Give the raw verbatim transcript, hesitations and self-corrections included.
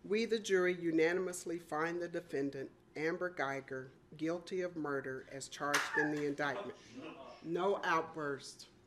We, the jury, unanimously find the defendant, Amber Guyger, guilty of murder as charged in the indictment. No outburst.